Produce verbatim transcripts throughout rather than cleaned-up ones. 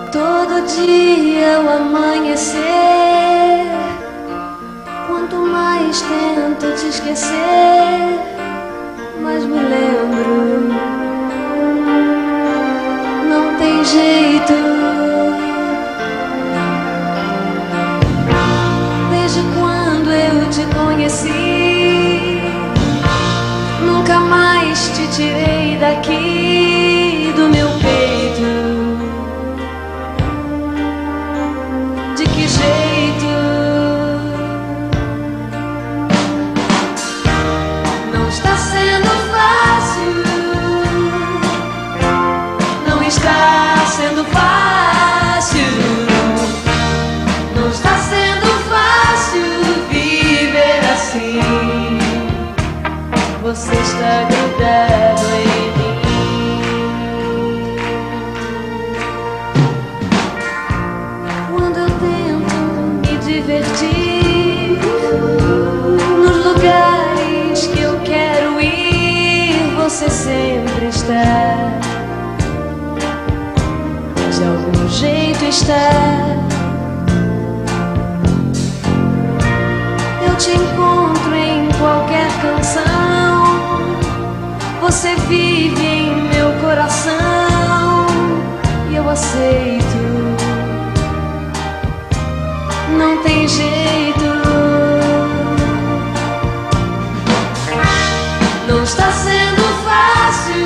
Todo dia ao amanhecer, quanto mais tento te esquecer, mais me lembro. Não tem jeito. Desde quando eu te conheci, nunca mais te tirei daqui do meu peito. De que jeito? Não está sendo fácil. Não está sendo fácil. Não está sendo fácil viver assim. Você está grudado em mim. Divertir nos lugares que eu quero ir, você sempre está. De algum jeito está. Eu te encontro em qualquer canção. Você vive em meu coração e eu aceito. Não tem jeito. Não está sendo fácil.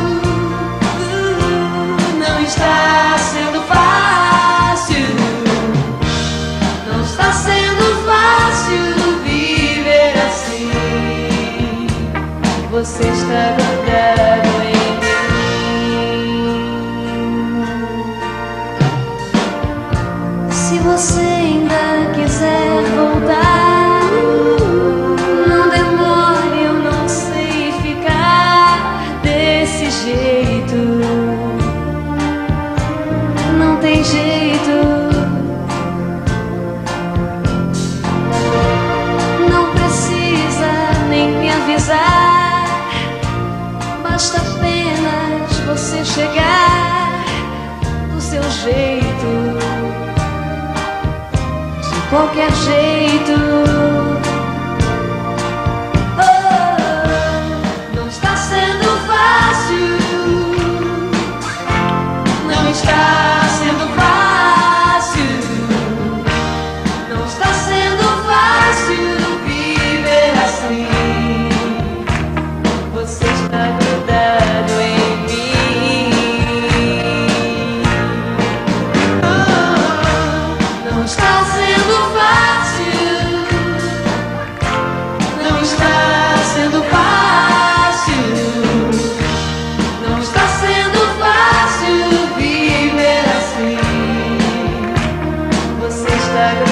Não está sendo fácil. Não está sendo fácil viver assim. Você está grudado em mim. Se você ainda quiser voltar, não demore, eu não sei ficar desse jeito. Não tem jeito. Não precisa nem me avisar, basta apenas você chegar do seu jeito. Qualquer jeito. Oh, não está sendo fácil. Não está sendo fácil. Não está sendo fácil viver assim. Você está grudado em mim. Oh, não está sendo that